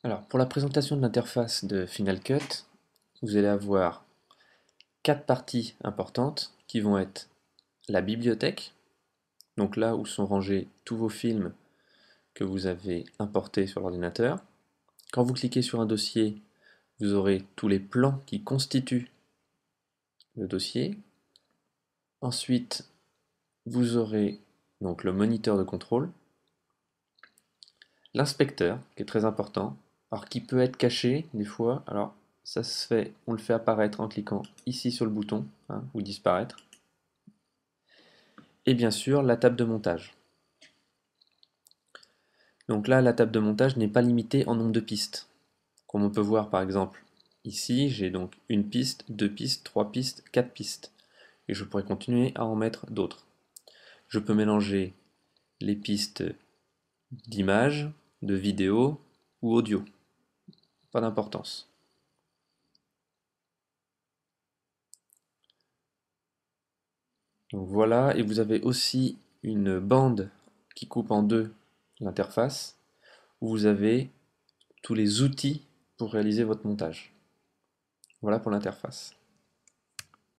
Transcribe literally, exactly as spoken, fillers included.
Alors, pour la présentation de l'interface de Final Cut, vous allez avoir quatre parties importantes qui vont être la bibliothèque, donc là où sont rangés tous vos films que vous avez importés sur l'ordinateur. Quand vous cliquez sur un dossier, vous aurez tous les plans qui constituent le dossier. Ensuite, vous aurez donc le moniteur de contrôle, l'inspecteur qui est très important, alors qui peut être caché des fois. Alors ça se fait, on le fait apparaître en cliquant ici sur le bouton, hein, ou disparaître. Et bien sûr la table de montage. Donc là, la table de montage n'est pas limitée en nombre de pistes. Comme on peut voir par exemple ici, j'ai donc une piste, deux pistes, trois pistes, quatre pistes. Et je pourrais continuer à en mettre d'autres. Je peux mélanger les pistes d'images, de vidéo ou audio. Pas d'importance. Donc voilà, et vous avez aussi une bande qui coupe en deux l'interface, où vous avez tous les outils pour réaliser votre montage. Voilà pour l'interface.